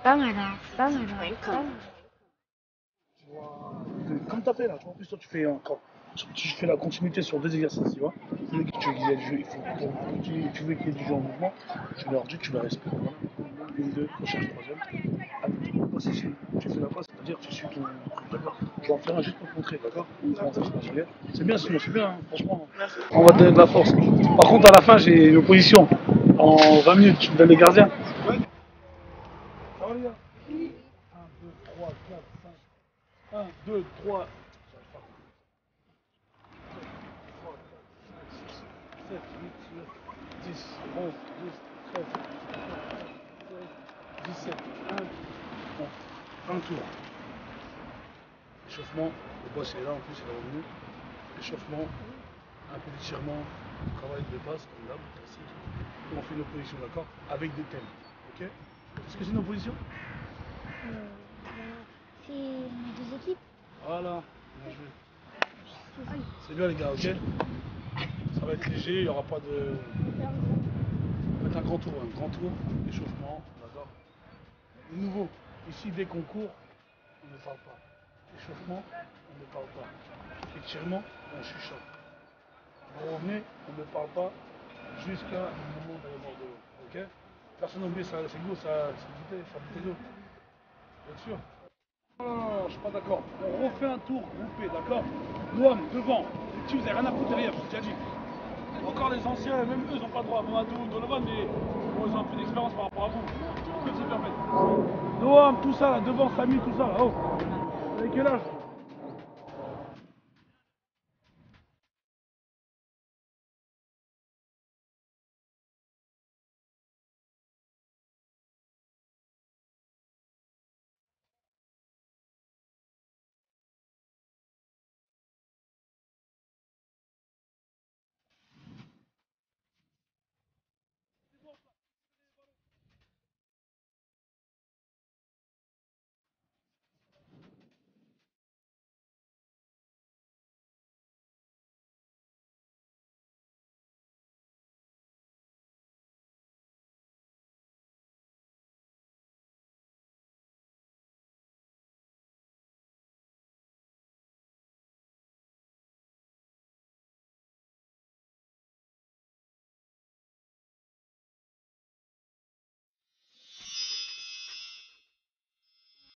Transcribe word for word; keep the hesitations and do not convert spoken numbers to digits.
pas mal, hein. C'est pas mal, hein. C'est pas mal. Tu vois, de- comme tu as fait là, tu vois, en plus toi tu fais encore, tu, tu fais la continuité sur deux exercices, tu vois. Tu veux que tu, il y a du jeu, il faut que tu, tu veux qu'il y ait du jeu en mouvement, tu leur dis, tu leur expliques, voilà, une, deux, prochaine, troisième, avec ton passe ici, tu fais la passe, c'est-à-dire tu suis ton truc, d'accord. Je vais en faire un juste pour te montrer, d'accord. Comment ça se passe, regarde. C'est bien sinon, c'est bien, hein, franchement. On va te donner de la force. Par contre, à la fin, j'ai une opposition. En vingt minutes, tu me donnes les gardiens. Ça va les gars? un, deux, trois, quatre, cinq. un, deux, trois, sept, huit, neuf, dix, onze, douze, treize, seize, dix-sept, un, bon, un tour. Échauffement, le boss est là en plus, il est revenu. Échauffement, un peu d'étirement, travail de passe, comme d'hab, classique. Et on fait une opposition, d'accord? Avec des thèmes, ok? Est-ce que c'est une opposition? Euh, bah, c'est mes deux équipes. Voilà, bien joué. C'est ça. C'est bien les gars, ok? Ça va être léger, il n'y aura pas de... Ça va être un grand tour, un grand tour, échauffement, d'accord? De nouveau, ici dès qu'on court, on ne parle pas. Échauffement, on ne parle pas. Étirement, on chuchote. Vous revenez, on ne parle pas jusqu'à le moment d'aller boire de l'eau. Ok? Personne n'a oublié ça, c'est go, ça, c'est bouteille, ça bouteille d'eau. Bien sûr. Non, non, non, je suis pas d'accord. On refait un tour groupé, d'accord? Noam, devant. Les petits, vous n'avez rien à foutre derrière, je vous ai déjà dit. Encore les anciens, même eux, ils n'ont pas le droit. Mamadou, Donovan, mais bon, ils ont un peu d'expérience par rapport à vous. Vous pouvez s'y permettre. Noam, tout ça là, devant, Samy, tout ça là. Oh, vous avez quel âge?